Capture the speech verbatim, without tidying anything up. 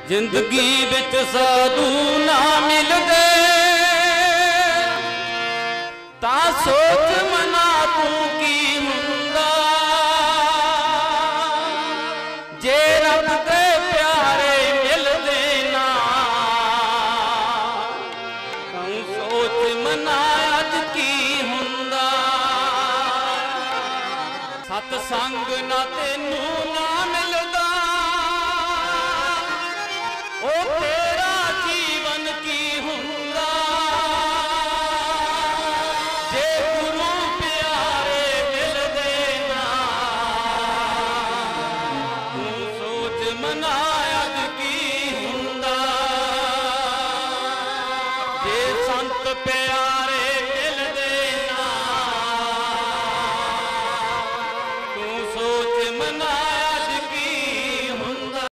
जिंदगी विच साधु ना मिलदे ता सोच मना तू की हुंदा। जे रब दे प्यारे मिलदे ना तू सोच मना अज की हुंदा। सतसंग ना तेनू ना मिलदा ओ